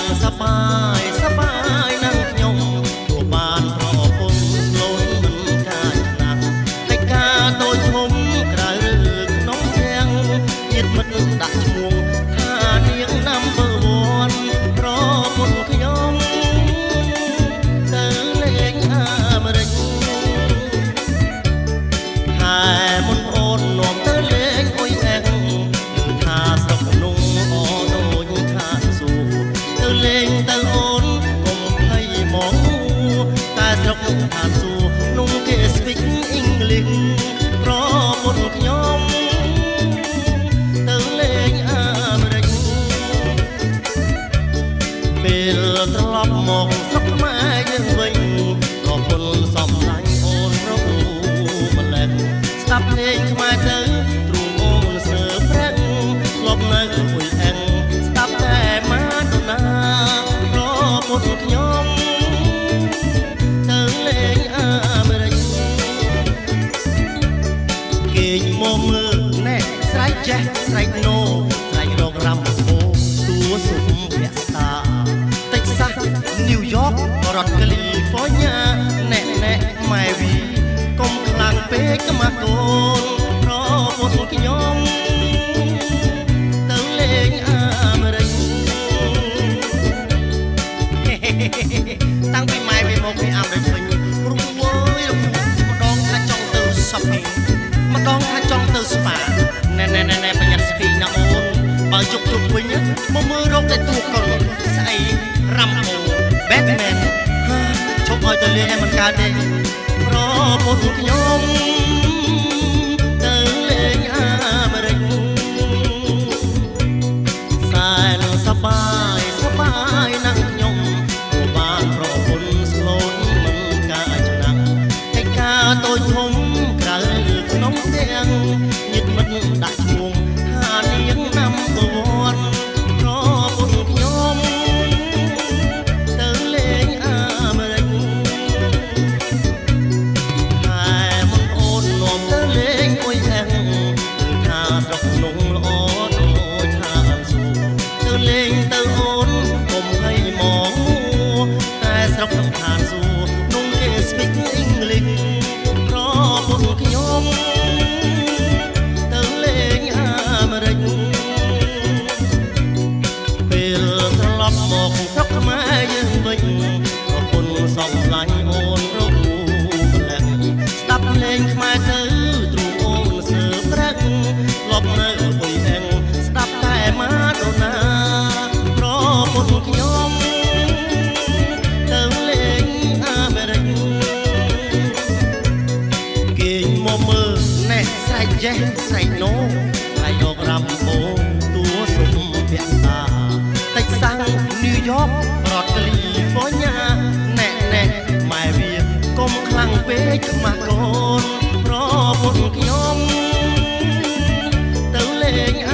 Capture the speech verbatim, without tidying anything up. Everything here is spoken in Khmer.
សប្បាយសប្បាយនឹងខ្ញុំព្រោះបានប្រពន្ធស្លូនមិនកាចណាស់តែការតូចធំក្រៅក្នុងទាំងញាតិមិត្តដាក់ឈ្មោះថានាងណាំបើវ័នប្រពន្ធខ្ញុំទៅលេងអាមេរិកតែមុនអូននាំទៅលេងអុយអែងថាស្រុកนุ่งអដូចថាសួរទៅលេងទៅអូនកុំភ័យមកតែស្រុកនោះថាសួរนุ่งគេ speak English ប្រពន្ធខ្ញុំទៅលេងអាមេរិកពេលត្រឡប់មកស្រុកខ្មែរយើងវិញប្រពន្ធសំឡាញ់អូនរកម្លេះស្ដាប់ភ្លេងខ្មែរទៅទ្រូងអូនសើប្រាក់លប់នៅអុយអែងស្ដាប់តែម៉ាដូណាប្រពន្ធខ្ញុំទៅលេងអាមេរិកគេងមកមើលណែស្រែកចេះស្រែកណូស្រែករករ៉ាំបូទួសុំភក្តាតិចសាសញូវយ៉ករដ្ឋកាលីហ្វ័រញ៉ាណែណែម៉ែវីកុំខ្លាំងពេកមកកូនប្រពន្ធខ្ញុំទៅលេងអាមេរិកតាំងពីម៉ែវាមកពីអាមេរិកវិញព្រោះវើយម្ដងថាចង់ទៅ shopping ម្ដងថាចង់ទៅ spa ណែណែណែប្រយ័ត្នស្ពីណាអូនបើជុកជុកវិញមកមើលរកតែតួកុលស្អីរ៉ាំបូ Batman ជុកឲ្យទៅលេងឲ្យមិនកើតទេប្រពន្ធខ្ញុំទៅលេងអាមេរិកសែនសប្បាយសប្បាយណាស់ខ្ញុំព្រោះបានប្រពន្ធស្លូនមិនកាចណាស់តែការតូចធំក្រៅក្នុងទាំងញាតិមិត្តដាក់ឈ្មោះថានាងណាំបវ័នប្រពន្ធខ្ញុំទៅលេងអាមេរិកតែមុនអូននាំទៅលេងអុយអែងថាស្រុកนุ่งល្អដូចថាសួរទៅលេងទៅអូនកុំភ័យមកតែស្រុកសំខាន់សួរนุ่งគេ speak English ប្រពន្ធខ្ញុំទៅលេងអាមេរិកពេលត្រឡប់មកស្រុកខ្មែរយើងវិញប្រពន្ធសំឡាញ់អូនរកម្លេះស្ដាប់ភ្លេងខ្មែរទៅទ្រូងអូនសើប្រាក់លប់នៅអុយអែងស្ដាប់តែម៉ាដូណាប្រពន្ធខ្ញុំទៅលេងអាមេរិកគេងមកមើលណែស្រែកចេះស្រែកណូស្រែករករ៉ាំបូទួសុំភក្តាតិចសាំងញូវយ៉ករដ្ឋកាលីហ្វ័រញ៉ាណែណែម៉ែវាកុំខ្លាំងពេកមកកូនប្រពន្ធខ្ញុំទៅលេង